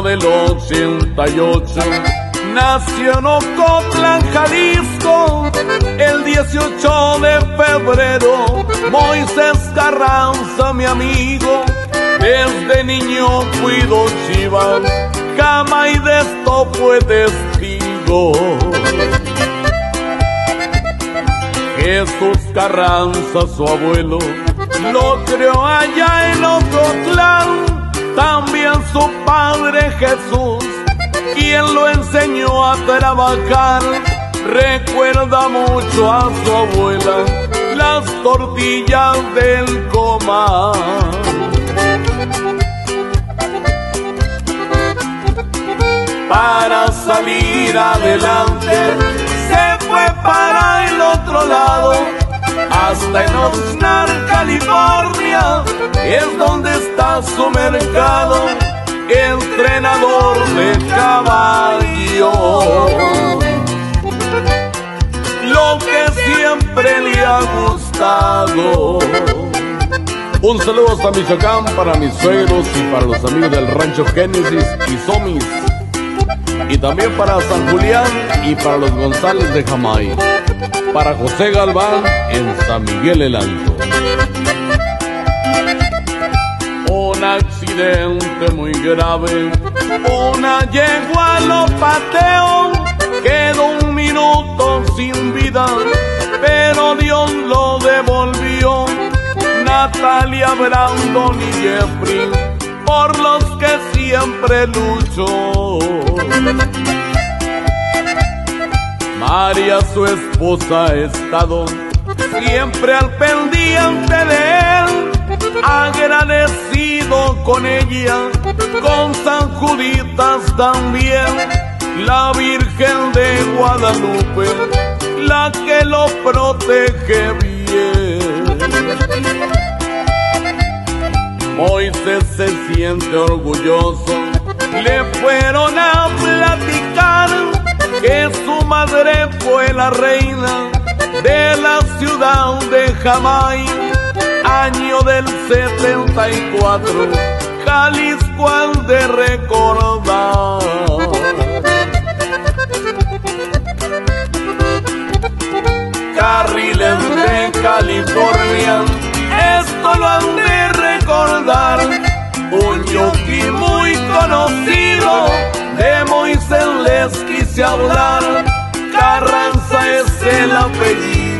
del 88. Nació en Ocotlán, Jalisco, el 18 de febrero. Moisés Carranza, mi amigo, desde niño cuido chivas, jamás de esto fue testigo. Jesús Carranza, su abuelo, lo crió allá en Ocotlán. También su padre Jesús, quien lo enseñó a trabajar. Recuerda mucho a su abuela, las tortillas del comal. Para salir adelante se fue para el otro lado, hasta en Oxnard, California, es donde está su mercado, entrenador de caballo. Lo que siempre le ha gustado. Un saludo hasta Michoacán para mis suegros y para los amigos del rancho Génesis y Somis, y también para San Julián y para los González de Jamay, para José Galván en San Miguel el Alto. Un accidente muy grave, una yegua lo pateó, quedó un minuto sin vida, pero Dios lo devolvió. Natalia, Brandon y Jeffrey, por los que siempre luchó. María, su esposa, ha estado siempre al pendiente de él, agradecido con ella, con San Juditas también, la Virgen de Guadalupe, la que lo protege bien. Moisés se siente orgulloso, le fueron a platicar que su madre fue la reina de la ciudad de Jamay, año del 74, Jalisco han de recordar. Carriles de California, esto lo han de recordar. Un jockey muy conocido, de Moisés les quise hablar. Carranza es el apellido.